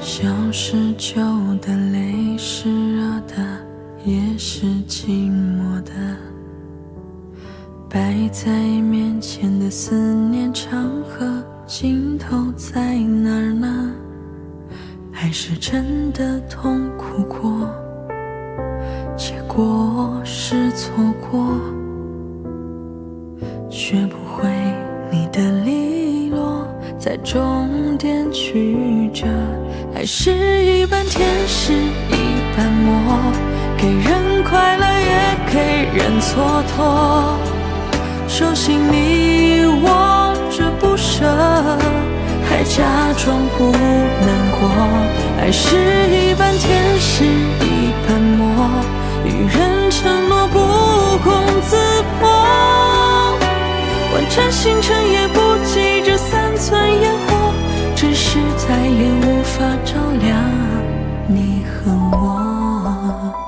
小时旧的泪是热的，也是寂寞的。摆在面前的思念长河，尽头在哪儿呢？还是真的痛苦过，结果是错过，学不会你的利落，在终点曲折。爱是一半天使一半魔，给人快乐也给人蹉跎。手心里握着不舍，还假装不难过。爱是一半天使一半魔，与人承诺不攻自破。万丈星辰也不及这3寸烟火，只是再也无法照亮你和我。